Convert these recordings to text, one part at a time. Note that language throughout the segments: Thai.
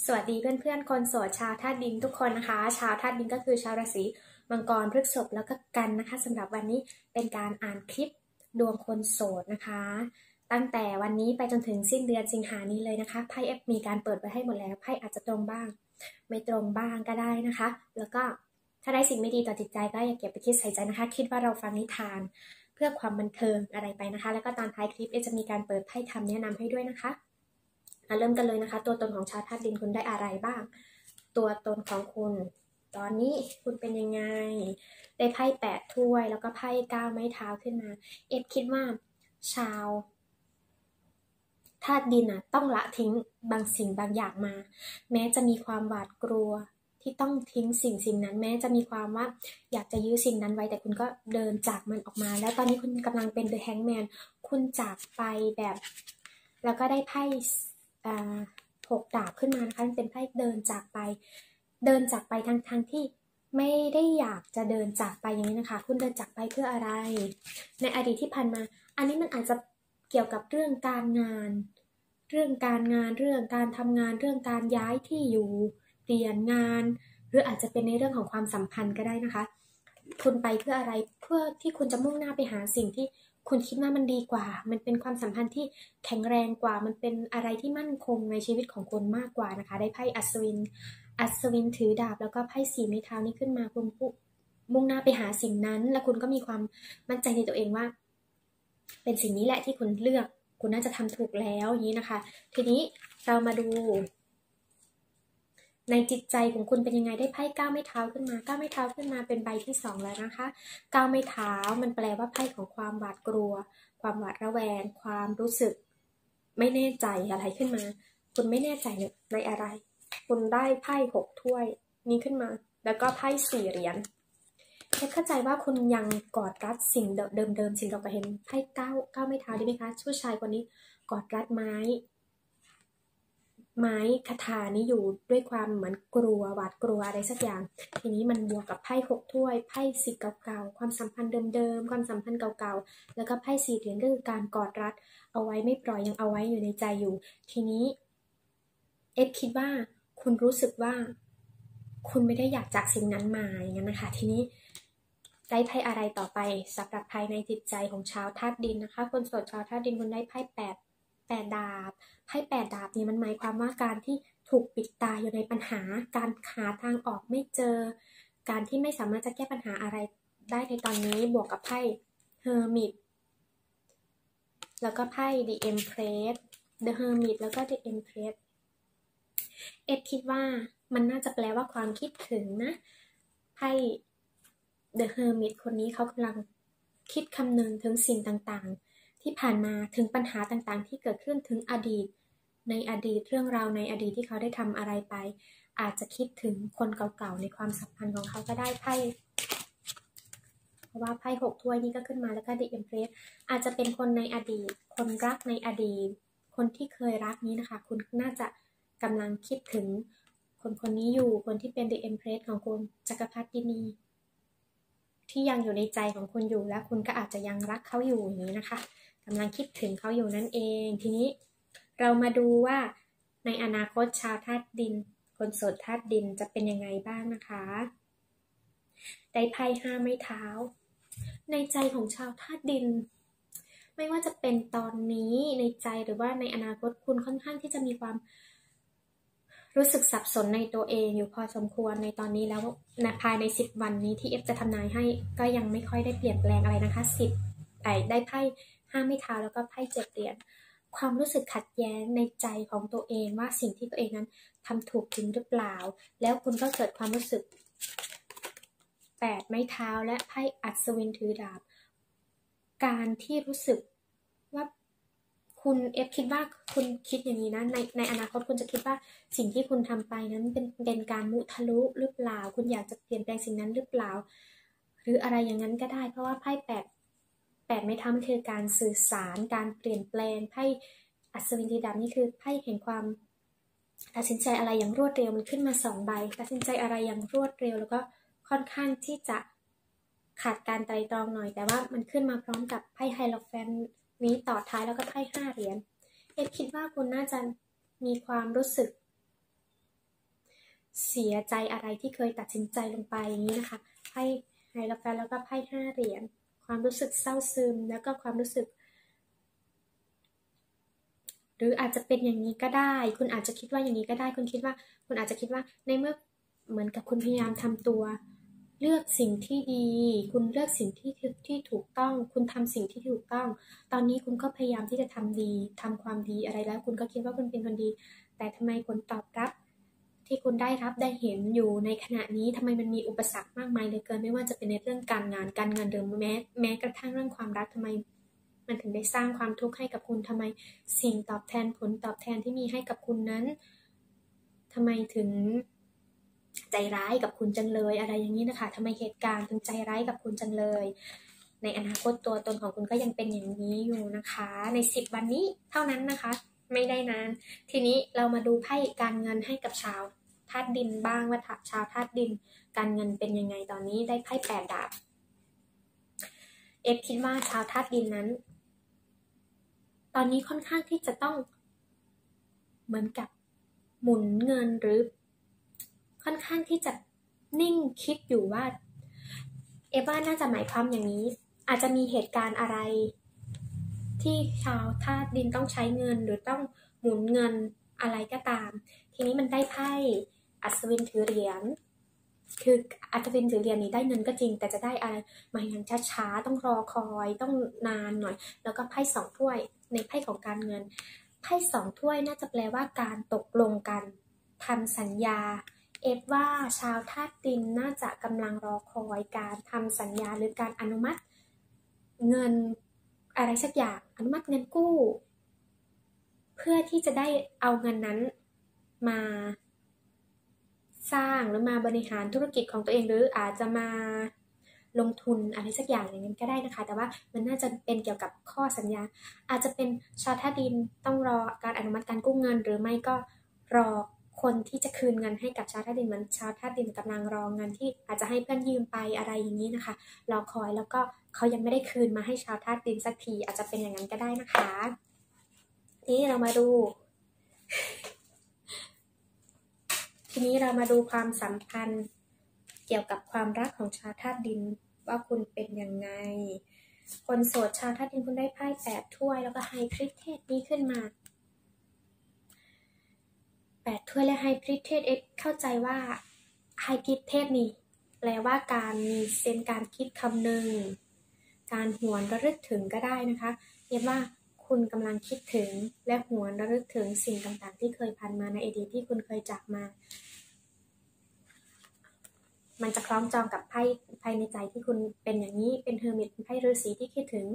สวัสดีเพื่อนๆคนโสดชาวธาตุดินทุกคนนะคะชาวธาตุดินก็คือชาวราศีมังกรพฤษภแล้วก็กันนะคะสำหรับวันนี้เป็นการอ่านคลิปดวงคนโสดนะคะตั้งแต่วันนี้ไปจนถึงสิ้นเดือนสิงหานี้เลยนะคะไพ่มีการเปิดไว้ให้หมดแล้วไพ่อาจจะตรงบ้างไม่ตรงบ้างก็ได้นะคะแล้วก็ถ้าได้สิ่งไม่ดีต่อจิตใจก็อย่าเก็บไปคิดใส่ใจนะคะคิดว่าเราฟังนิทานเพื่อความบันเทิงอะไรไปนะคะแล้วก็ตอนท้ายคลิปจะมีการเปิดไพ่คำแนะนำให้ด้วยนะคะเริ่มกันเลยนะคะตัวตนของชาวธาตุดินคุณได้อะไรบ้างตัวตนของคุณตอนนี้คุณเป็นยังไงได้ไพ่8 ถ้วยแล้วก็ไพ่9 ไม้เท้าขึ้นมาคิดว่าชาวธาตุดินต้องละทิ้งบางสิ่งบางอย่างมาแม้จะมีความหวาดกลัวที่ต้องทิ้งสิ่งนั้นแม้จะมีความว่าอยากจะยื้อสิ่งนั้นไว้แต่คุณก็เดินจากมันออกมาแล้วตอนนี้คุณกำลังเป็น The Hangman คุณจากไปแบบแล้วก็ได้ไพ่6 ดาบขึ้นมานะคะเป็นไพ่เดินจากไปทั้งที่ไม่ได้อยากจะเดินจากไปอย่างนี้นะคะคุณเดินจากไปเพื่ออะไรในอดีตที่ผ่านมาอันนี้มันอาจจะเกี่ยวกับเรื่องการงานเรื่องการทำงานเรื่องการย้ายที่อยู่เปลี่ยนงานหรืออาจจะเป็นในเรื่องของความสัมพันธ์ก็ได้นะคะคุณไปเพื่ออะไรเพื่อที่คุณจะมุ่งหน้าไปหาสิ่งที่คุณคิดว่ามันดีกว่ามันเป็นความสัมพันธ์ที่แข็งแรงกว่ามันเป็นอะไรที่มั่นคงในชีวิตของคุณมากกว่านะคะได้ไพ่อัศวินถือดาบแล้วก็ไพ่4 ไม้เท้านี้ขึ้นมาคุณมุ่งหน้าไปหาสิ่งนั้นและคุณก็มีความมั่นใจในตัวเองว่าเป็นสิ่งนี้แหละที่คุณเลือกคุณน่าจะทำถูกแล้วอย่างนี้นะคะทีนี้เรามาดูในจิตใจของคุณเป็นยังไงได้ไพ่9 ไม้เท้าขึ้นมา9 ไม้เท้าขึ้นมาเป็นใบที่2แล้วนะคะ9 ไม้เท้ามันแปลว่าไพ่ของความหวาดกลัวความหวาดระแวงความรู้สึกไม่แน่ใจอะไรขึ้นมาคุณไม่แน่ใจในอะไรคุณได้ไพ่6 ถ้วยนี้ขึ้นมาแล้วก็ไพ่4 เหรียญเข้าใจว่าคุณยังกอดรัดสิ่งเดิมสิ่งเก่าๆเห็นไพ่9 ไม้เท้าได้ไหมคะผู้ชายคนนี้กอดรัดไม้คาถานี้อยู่ด้วยความเหมือนกลัวหวาดกลัวอะไรสักอย่างทีนี้มันบวกกับไพ่6 ถ้วยไพ่สิ่งเก่าๆความสัมพันธ์เดิมความสัมพันธ์เก่าๆแล้วก็ไพ่4 เหรียญก็คือการกอดรัดเอาไว้ไม่ปล่อยยังเอาไว้อยู่ในใจอยู่ทีนี้คิดว่าคุณรู้สึกว่าคุณไม่ได้อยากจากสิ่งนั้นมาอย่างนั้นนะคะทีนี้ได้ไพ่อะไรต่อไปสำหรับภายในจิตใจของชาวธาตุดินนะคะคนโสดชาวธาตุดินคุณได้ไพ่8 ดาบไพ่8 ดาบนี่มันหมายความว่าการที่ถูกปิดตาอยู่ในปัญหาการหาทางออกไม่เจอการที่ไม่สามารถจะแก้ปัญหาอะไรได้ในตอนนี้บวกกับไพ่เฮอร์มิตแล้วก็ไพ่ The Empress The Hermit แล้วก็ The Empress คิดว่ามันน่าจะแปลว่าความคิดถึงนะไพ่ The Hermit คนนี้เขากำลังคิดคำนึงถึงสิ่งต่างๆที่ผ่านมาถึงปัญหาต่างๆที่เกิดขึ้นถึงอดีตในอดีตเรื่องราวในอดีตที่เขาได้ทำอะไรไปอาจจะคิดถึงคนเก่าๆในความสัมพันธ์ของเขาก็ได้ไพ่เพราะว่าไพ่6 ถ้วยนี้ก็ขึ้นมาแล้วก็ The Empress อาจจะเป็นคนในอดีตคนรักในอดีตคนที่เคยรักนี้นะคะคุณน่าจะกำลังคิดถึงคนนี้อยู่คนที่เป็น The Empress ของคุณจักรพรรดินีที่ยังอยู่ในใจของคุณอยู่และคุณก็อาจจะยังรักเขาอยู่อย่างนี้นะคะกำลังคิดถึงเขาอยู่นั่นเองทีนี้เรามาดูว่าในอนาคตชาวธาตุดินคนโสดธาตุดินจะเป็นยังไงบ้างนะคะได้ไพ่5 ไม้เท้าในใจของชาวธาตุดินไม่ว่าจะเป็นตอนนี้ในใจหรือว่าในอนาคตคุณค่อนข้างที่จะมีความรู้สึกสับสนในตัวเองอยู่พอสมควรในตอนนี้แล้วภายใน10 วันนี้ที่จะทำนายให้ก็ยังไม่ค่อยได้เปลี่ยนแปลงอะไรนะคะได้ไพ่5 ไม้เท้าแล้วก็ไพ่7 เหรียญความรู้สึกขัดแย้งในใจของตัวเองว่าสิ่งที่ตัวเองนั้นทำถูกจริงหรือเปล่าแล้วคุณก็เกิดความรู้สึก8 ไม้เท้าและไพ่อัศวินถือดาบการที่รู้สึกว่าคุณคิดว่าคุณคิดอย่างนี้นะในอนาคตคุณจะคิดว่าสิ่งที่คุณทำไปนั้นเป็นการมุทะลุหรือเปล่าคุณอยากจะเปลี่ยนแปลงสิ่งนั้นหรือเปล่าหรืออะไรอย่างนั้นก็ได้เพราะว่าไพ่8 ไม้เท้ามันคือการสื่อสารการเปลี่ยนแปลงไพ่อัศวินถือดาบนี่คือไพ่แห่งความตัดสินใจอะไรอย่างรวดเร็วมันขึ้นมา2 ใบตัดสินใจอะไรอย่างรวดเร็วแล้วก็ค่อนข้างที่จะขาดการไตร่ตรองหน่อยแต่ว่ามันขึ้นมาพร้อมกับไพ่ไฮโลแฟนนี้ต่อท้ายแล้วก็ไพ่5 เหรียญคิดว่าคุณน่าจะมีความรู้สึกเสียใจอะไรที่เคยตัดสินใจลงไปอย่างนี้นะคะไพ่ไฮโรแฟนแล้วก็ไพ่5 เหรียญความรู้สึกเศร้าซึมแล้วก็ความรู้สึกหรืออาจจะเป็นอย่างนี้ก็ได้คุณอาจจะคิดว่าอย่างนี้ก็ได้คุณอาจจะคิดว่าในเมื่อเหมือนกับคุณพยายามทำตัวเลือกสิ่งที่ดีคุณเลือกสิ่งที่ถูกต้องคุณทำสิ่งที่ถูกต้องตอนนี้คุณก็พยายามที่จะทำดีทำความดีอะไรแล้วคุณก็คิดว่าคุณเป็นคนดีแต่ทำไมผลตอบรับที่คุณได้รับได้เห็นอยู่ในขณะนี้ทำไมมันมีอุปสรรคมากมายเหลือเกินไม่ว่าจะเป็นในเรื่องการงานการเงินหรือแม้กระทั่งเรื่องความรักทำไมมันถึงได้สร้างความทุกข์ให้กับคุณทำไมสิ่งตอบแทนผลตอบแทนที่มีให้กับคุณนั้นทำไมถึงใจร้ายกับคุณจังเลยอะไรอย่างนี้นะคะทำไมเหตุการณ์ถึงใจร้ายกับคุณจังเลยในอนาคตตัวตนของคุณก็ยังเป็นอย่างนี้อยู่นะคะใน10 วันนี้เท่านั้นนะคะไม่ได้นานทีนี้เรามาดูไพ่การเงินให้กับชาวธาตุดินบ้างว่าชาวธาตุดินการเงินเป็นยังไงตอนนี้ได้ไพ่8 ดาบคิดว่าชาวธาตุดินนั้นตอนนี้ค่อนข้างที่จะต้องเหมือนกับหมุนเงินหรือค่อนข้างที่จะนิ่งคิดอยู่ว่าว่าน่าจะหมายความอย่างนี้อาจจะมีเหตุการณ์อะไรที่ชาวธาตุดินต้องใช้เงินหรือต้องหมุนเงินอะไรก็ตามทีนี้มันได้ไพ่อัศวินถือเหรียญคืออัศวินถือเหรียญนี้ได้เงินก็จริงแต่จะได้อะไรมาอย่างช้าๆต้องรอคอยต้องนานหน่อยแล้วก็ไพ่2 ถ้วยในไพ่ของการเงินไพ่2 ถ้วยน่าจะแปลว่าการตกลงกันทำสัญญาว่าชาวธาตุดินน่าจะกำลังรอคอยการทำสัญญาหรือการอนุมัติเงินอะไรสักอย่างอนุมัติเงินกู้เพื่อที่จะได้เอาเงินนั้นมาสร้างหรือมาบริหารธุรกิจของตัวเองหรืออาจจะมาลงทุนอะไรสักอย่างอย่างนั้นก็ได้นะคะแต่ว่ามันน่าจะเป็นเกี่ยวกับข้อสัญญาอาจจะเป็นชาวธาตุดินต้องรอการอนุมัติการกู้เงินหรือไม่ก็รอคนที่จะคืนเงินให้กับชาวธาตุดินเหมือนชาวธาตุดินกำลังรอเงินที่อาจจะให้เพื่อนยืมไปอะไรอย่างนี้นะคะรอคอยแล้วก็เขายังไม่ได้คืนมาให้ชาวธาตุดินสักทีอาจจะเป็นอย่างนั้นก็ได้นะคะทีนี้เรามาดูความสัมพันธ์เกี่ยวกับความรักของชาวธาตุดินว่าคุณเป็นยังไงคนโสดชาวธาตุดินคุณได้ไพ่8 ถ้วยแล้วก็ไฮพริเทสนี้ขึ้นมา8 ถ้วยและไฮพริเทสเข้าใจว่าไฮพริเทสนี่แปลว่าการมีเซนส์การคิดคำนึงการหวนระลึกถึงก็ได้นะคะว่าคุณกำลังคิดถึงและหวนระลึกถึงสิ่งต่างๆที่เคยผ่านมาในอดีตที่คุณเคยจากมามันจะคล้องจองกับไพ่ในใจที่คุณเป็นอย่างนี้เป็นเฮอร์มิตเป็นไพ่ฤาษีที่คิดถึง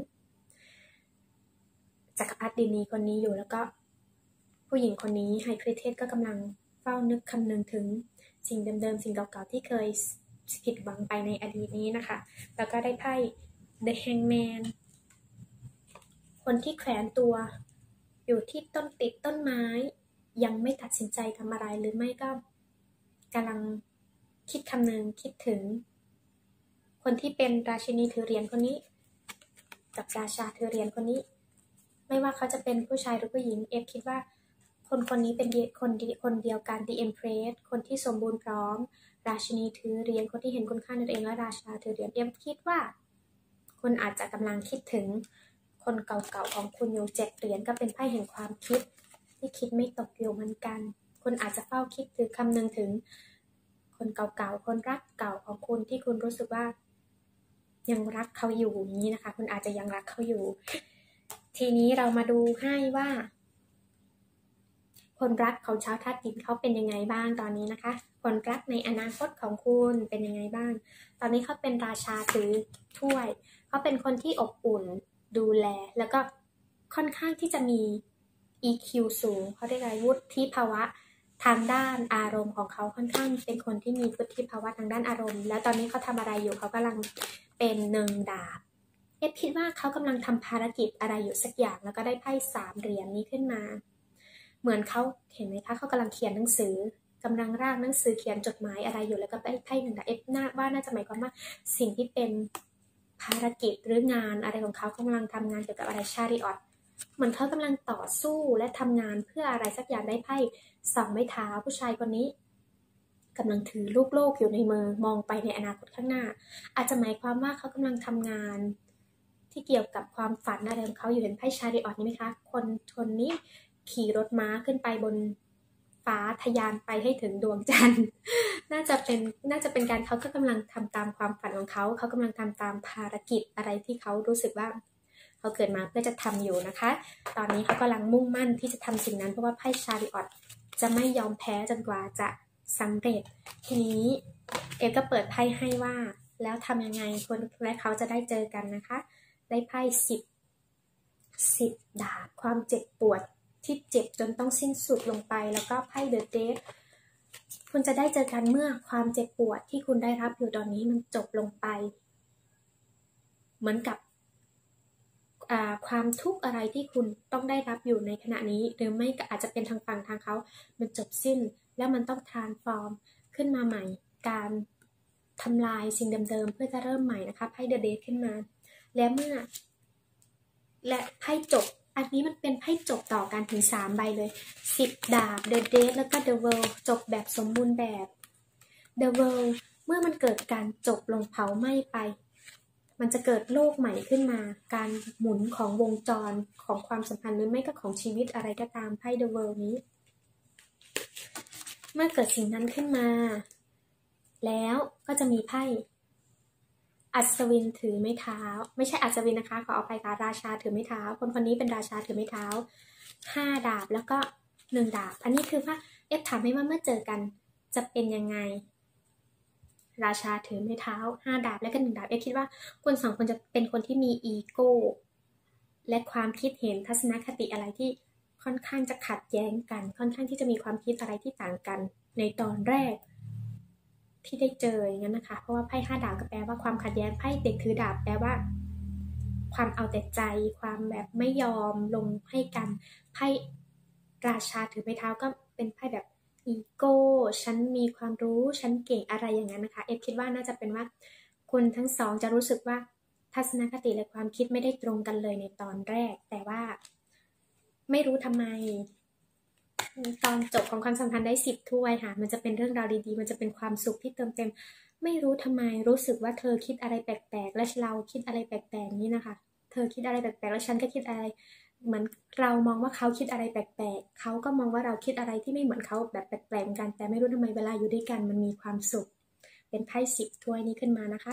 จักรพรรดินีคนนี้อยู่แล้วก็ผู้หญิงคนนี้ไฮพริเทสก็กำลังเฝ้านึกคำนึงถึงสิ่งเดิมๆสิ่งเก่าๆที่เคยผิดหวังไปในอดีตนี้นะคะแล้วก็ได้ไพ่ The Hangman คนที่แขวนตัวอยู่ที่ติดต้นไม้ยังไม่ตัดสินใจทำอะไรหรือไม่ก็กำลังคิดคำนึงคิดถึงคนที่เป็นราชินีถือเหรียญคนนี้กับราชาถือเหรียญคนนี้ไม่ว่าเขาจะเป็นผู้ชายหรือผู้หญิงคิดว่าคนนี้เป็นคนเดียวกัน The Empress คนที่สมบูรณ์พร้อมราชินีถือเหรียญคนที่เห็นคุณค่าในตัวเองและราชาถือเหรียญคิดว่าคุณอาจจะกำลังคิดถึงคนเก่าๆของคุณอยู่7 เหรียญก็เป็นไพ่แห่งความคิดที่คิดไม่ตกอยู่เหมือนกันคุณอาจจะเฝ้าคิดถึงคำนึงถึงคนเก่าๆคนรักเก่าของคุณที่คุณรู้สึกว่ายังรักเขาอยู่อย่างนี้นะคะคุณอาจจะยังรักเขาอยู่ทีนี้เรามาดูให้ว่าคนรักของชาวธาตุดินเขาเป็นยังไงบ้างตอนนี้นะคะคนรักในอนาคตของคุณเป็นยังไงบ้างตอนนี้เขาเป็นราชาถือถ้วยเขาเป็นคนที่อบอุ่นดูแลแล้วก็ค่อนข้างที่จะมี EQ สูงเขาเรียกอะไรวุฒิภาวะทางด้านอารมณ์ของเขาค่อนข้างเป็นคนที่มีวุฒิภาวะทางด้านอารมณ์แล้วตอนนี้เขาทำอะไรอยู่เขากำลังเป็น1 ดาบคิดว่าเขากำลังทำภารกิจอะไรอยู่สักอย่างแล้วก็ได้ไพ่3 เหรียญนี้ขึ้นมาเหมือนเขาเห็นไหมคะเขากำลังเขียนหนังสือกำลังร่างหนังสือเขียนจดหมายอะไรอยู่แล้วก็ไพ่1 ดาบน่าจะหมายความว่าสิ่งที่เป็นภารกิจหรืองานอะไรของเขากำลังทำงานเกี่ยวกับอะไรชาริออตเหมือนเขากำลังต่อสู้และทำงานเพื่ออะไรสักอย่างได้ไพ่2 ไม้เท้าผู้ชายคนนี้กำลังถือลูกโลกอยู่ในมือมองไปในอนาคตข้างหน้าอาจจะหมายความว่าเขากำลังทำงานที่เกี่ยวกับความฝันอะไรของเขาอยู่เห็นไพ่ชาริออตนี่ไหมคะคนนี้ขี่รถม้าขึ้นไปบนฟ้าทะยานไปให้ถึงดวงจันทร์ น่าจะเป็นการเขาก็กำลังทำตามความฝันของเขากำลังทำตามภารกิจอะไรที่เขารู้สึกว่าเขาเกิดมาเพื่อจะทำอยู่นะคะตอนนี้เขากำลังมุ่งมั่นที่จะทำสิ่งนั้นเพราะว่าไพ่ชาริออตจะไม่ยอมแพ้จนกว่าจะสำเร็จทีนี้เอก็เปิดไพ่ให้ว่าแล้วทำยังไงคนและเขาจะได้เจอกันนะคะได้ไพ่10ดาบความเจ็บปวดที่เจ็บจนต้องสิ้นสุดลงไปแล้วก็ไพ่เดอะเดธคุณจะได้เจอกันเมื่อความเจ็บปวดที่คุณได้รับอยู่ตอนนี้มันจบลงไปเหมือนกับความทุกข์อะไรที่คุณต้องได้รับอยู่ในขณะนี้หรือไม่ก็อาจจะเป็นทางฝั่งทางเขามันจบสิ้นแล้วมันต้อง transform ขึ้นมาใหม่การทำลายสิ่งเดิมๆเพื่อจะเริ่มใหม่นะคะไพ่เดอะเดธขึ้นมาและเมื่อและไพ่จบอันนี้มันเป็นไพ่จบต่อกันถึง3ใบเลย10ดาบ The Death แล้วก็ The World จบแบบสมบูรณ์แบบ The World เมื่อมันเกิดการจบลงเผาไหม้ไปมันจะเกิดโลกใหม่ขึ้นมาการหมุนของวงจรของความสัมพันธ์หรือไม่ก็ของชีวิตอะไรก็ตามไพ่ The World นี้เมื่อเกิดสิ่งนั้นขึ้นมาแล้วก็จะมีไพ่อัศวินถือไม้เท้าไม่ใช่อัศวินนะคะขออภัยค่ะราชาถือไม้เท้าคนนี้เป็นราชาถือไม้เท้า5ดาบแล้วก็1ดาบอันนี้คือว่าถามให้ว่าเมื่อเจอกันจะเป็นยังไงราชาถือไม้เท้า5ดาบและก็1ดาบคิดว่าคน2คนจะเป็นคนที่มีอีโก้และความคิดเห็นทัศนคติอะไรที่ค่อนข้างจะขัดแย้งกันค่อนข้างที่จะมีความคิดอะไรที่ต่างกันในตอนแรกที่ได้เจออย่างนั้นนะคะเพราะว่าไพ่5ดาบก็แปลว่าความขัดแย้งไพ่เด็กถือดาบแปลว่าความเอาแต่ใจความแบบไม่ยอมลงให้กันไพ่ราชาถือไม้เท้าก็เป็นไพ่แบบอีโก้ฉันมีความรู้ฉันเก่งอะไรอย่างนั้นนะคะคิดว่าน่าจะเป็นว่าคุณทั้งสองจะรู้สึกว่าทัศนคติและความคิดไม่ได้ตรงกันเลยในตอนแรกแต่ว่าไม่รู้ทำไมตอนจบของความสัมพันธ์ได้10ถ้วยค่ะมันจะเป็นเรื่องราวดีๆมันจะเป็นความสุขที่เติมเต็มไม่รู้ทำไมรู้สึกว่าเธอคิดอะไรแปลกๆและเราคิดอะไรแปลกๆนี้นะคะเธอคิดอะไรแปลกๆแล้วฉันก็คิดอะไรเหมือนเรามองว่าเขาคิดอะไรแปลกๆเขาก็มองว่าเราคิดอะไรที่ไม่เหมือนเขาแบบแปลกๆกันแต่ไม่รู้ทำไมเวลาอยู่ด้วยกันมันมีความสุขเป็นไพ่10ถ้วยนี้ขึ้นมานะคะ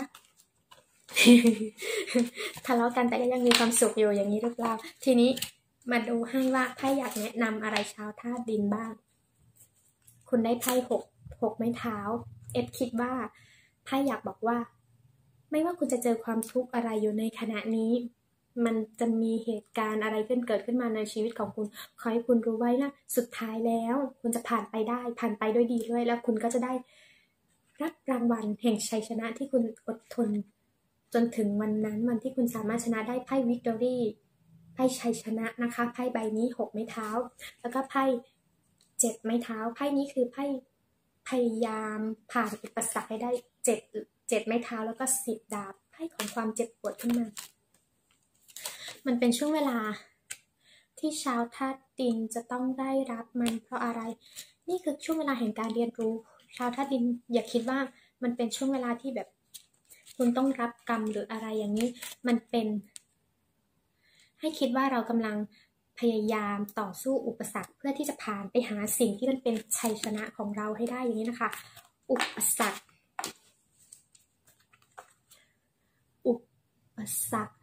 ทะเลาะกันแต่ก็ยังมีความสุขอยู่อย่างนี้หรือเปล่าทีนี้มาดูให้ว่าไพ่อยากแนะนำอะไรชาวธาตุดินบ้างคุณได้ไพ่6ไม้เท้าคิดว่าไพ่อยากบอกว่าไม่ว่าคุณจะเจอความทุกข์อะไรอยู่ในขณะนี้มันจะมีเหตุการณ์อะไรเกิดขึ้นมาในชีวิตของคุณขอให้คุณรู้ไว้นะสุดท้ายแล้วคุณจะผ่านไปได้ผ่านไปด้วยดีด้วยแล้วคุณก็จะได้รับรางวัลแห่งชัยชนะที่คุณอดทนจนถึงวันนั้นวันที่คุณสามารถชนะได้ไพ่วิกตอรี่ไพ่ชัยชนะนะคะไพ่ใบนี้6ไม้เท้าแล้วก็ไพ่7ไม้เท้าไพ่นี้คือไพ่พยายามผ่านอุปสรรคให้ได้7ไม้เท้าแล้วก็10ดาบไพ่ของความเจ็บปวดขึ้นมามันเป็นช่วงเวลาที่ชาวธาตุดินจะต้องได้รับมันเพราะอะไรนี่คือช่วงเวลาแห่งการเรียนรู้ชาวธาตุดินอย่าคิดว่ามันเป็นช่วงเวลาที่แบบคุณต้องรับกรรมหรืออะไรอย่างนี้มันเป็นให้คิดว่าเรากำลังพยายามต่อสู้อุปสรรคเพื่อที่จะผ่านไปหาสิ่งที่มันเป็นชัยชนะของเราให้ได้อย่างนี้นะคะอุปสรรค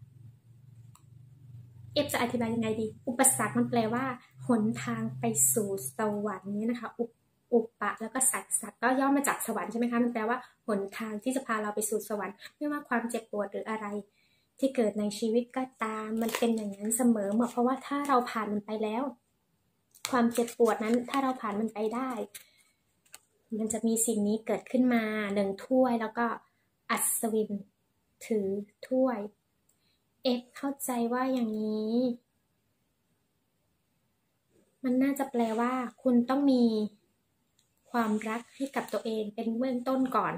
จะอธิบายยังไงดีอุปสรรคมันแปลว่าหนทางไปสู่สวรรค์นี้นะคะอุปะแล้วก็สักก็ย่อมาจากสวรรค์ใช่ไหมคะมันแปลว่าหนทางที่จะพาเราไปสู่สวรรค์ไม่ว่าความเจ็บปวดหรืออะไรที่เกิดในชีวิตก็ตามมันเป็นอย่างนั้นเสมอเพราะว่าถ้าเราผ่านมันไปแล้วความเจ็บปวดนั้นถ้าเราผ่านมันไปได้มันจะมีสิ่งนี้เกิดขึ้นมา1ถ้วยแล้วก็อัศวินถือถ้วยเข้าใจว่าอย่างนี้มันน่าจะแปลว่าคุณต้องมีความรักให้กับตัวเองเป็นเบื้องต้นก่อน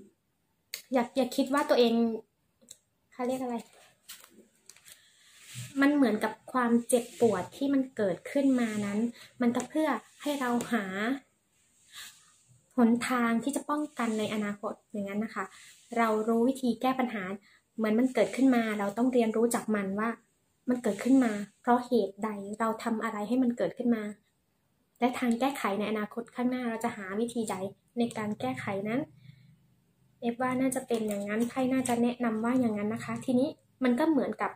อย่าคิดว่าตัวเองเขาเรียกอะไรมันเหมือนกับความเจ็บปวดที่มันเกิดขึ้นมานั้น มันก็เพื่อให้เราหาหนทางที่จะป้องกันในอนาคตอย่างนั้นนะคะเรารู้วิธีแก้ปัญหาเหมือนมันเกิดขึ้นมาเราต้องเรียนรู้จากมันว่ามันเกิดขึ้นมาเพราะเหตุใดเราทำอะไรให้มันเกิดขึ้นมาและทางแก้ไขในอนาคตข้างหน้าเราจะหาวิธีใดในการแก้ไขนั้นว่าน่าจะเป็นอย่างนั้นไพ่น่าจะแนะนำว่าอย่างนั้นนะคะทีนี้มันก็เหมือนกับ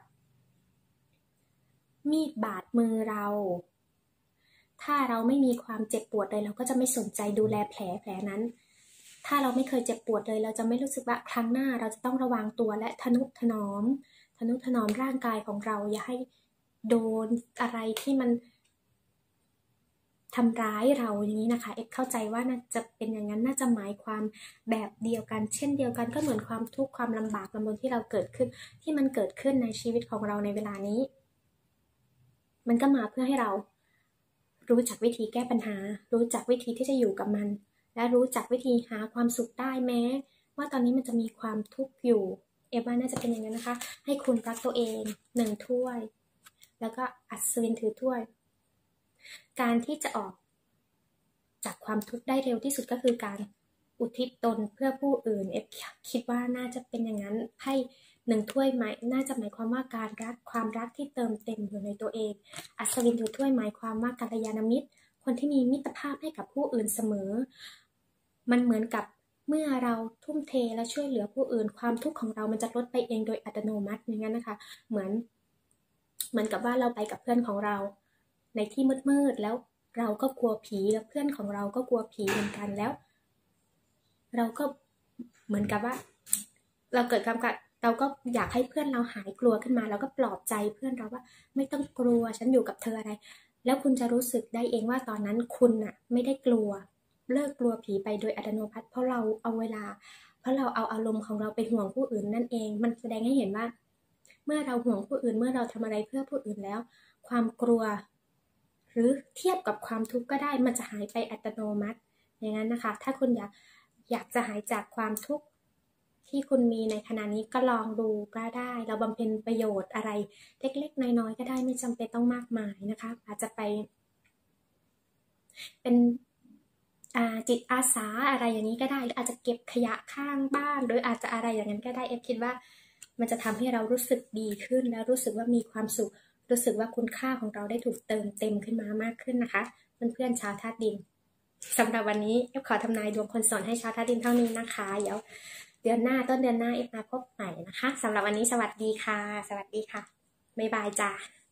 มีดบาดมือเราถ้าเราไม่มีความเจ็บปวดเลยเราก็จะไม่สนใจดูแลแผลนั้นถ้าเราไม่เคยเจ็บปวดเลยเราจะไม่รู้สึกว่าครั้งหน้าเราจะต้องระวังตัวและทนุถนอมร่างกายของเราอย่าให้โดนอะไรที่มันทำร้ายเราอย่างนี้นะคะเข้าใจว่าน่าจะเป็นอย่างนั้นน่าจะหมายความแบบเดียวกันเช่นเดียวกันก็เหมือนความทุกข์ความลำบากลำบนที่เราเกิดขึ้นที่มันเกิดขึ้นในชีวิตของเราในเวลานี้มันก็มาเพื่อให้เรารู้จักวิธีแก้ปัญหารู้จักวิธีที่จะอยู่กับมันและรู้จักวิธีหาความสุขได้แม้ว่าตอนนี้มันจะมีความทุกข์อยู่ว่าน่าจะเป็นอย่างนั้นนะคะให้คุณรักตัวเอง1 ถ้วยแล้วก็อัศวินถือถ้วยการที่จะออกจากความทุกข์ได้เร็วที่สุดก็คือการอุทิศตนเพื่อผู้อื่นคิดว่าน่าจะเป็นอย่างนั้นให้1 ถ้วยน่าจะหมายความว่าการรักความรักที่เติมเต็มอยู่ในตัวเองอัศวินถือถ้วยหมายความว่ากัลยาณมิตรคนที่มีมิตรภาพให้กับผู้อื่นเสมอมันเหมือนกับเมื่อเราทุ่มเทและช่วยเหลือผู้อื่นความทุกข์ของเรามันจะลดไปเองโดยอัตโนมัติอย่างนั้นนะคะเหมือนกับว่าเราไปกับเพื่อนของเราในที่มืดแล้วเราก็กลัวผีแล้วเพื่อนของเราก็กลัวผีเหมือนกันแล้วเราก็เหมือนกับว่าเราเกิดความกัดเราก็อยากให้เพื่อนเราหายกลัวขึ้นมาเราก็ปลอบใจเพื่อนเราว่าไม่ต้องกลัวฉันอยู่กับเธออะไรแล้วคุณจะรู้สึกได้เองว่าตอนนั้นคุณน่ะไม่ได้กลัวเลิกกลัวผีไปโดยอัตโนมัติเพราะเราเอาอารมณ์ของเราไปห่วงผู้อื่นนั่นเองมันแสดงให้เห็นว่าเมื่อเราห่วงผู้อื่นเมื่อเราทำอะไรเพื่อผู้อื่นแล้วความกลัวหรือเทียบกับความทุกข์ก็ได้มันจะหายไปอัตโนมัติอย่างนั้นนะคะถ้าคุณอยากจะหายจากความทุกข์ที่คุณมีในขณะนี้ก็ลองดูก็ได้เราบำเพ็ญประโยชน์อะไรเล็กๆน้อยๆก็ได้ไม่จำเป็นต้องมากมายนะคะอาจจะไปเป็นจิตอาสาอะไรอย่างนี้ก็ได้หรืออาจจะเก็บขยะข้างบ้านหรืออาจจะอะไรอย่างนั้นก็ได้คิดว่ามันจะทำให้เรารู้สึกดีขึ้นและรู้สึกว่ามีความสุขรู้สึกว่าคุณค่าของเราได้ถูกเติมเต็มขึ้นมามากขึ้นนะคะเพื่อนๆชาวธาตุดินสำหรับวันนี้ขอทำนายดวงคนโสดให้ชาวธาตุดินเท่านี้นะคะเดี๋ยวต้นเดือนหน้ามาพบใหม่นะคะสำหรับวันนี้สวัสดีค่ะบ๊ายบายจ้า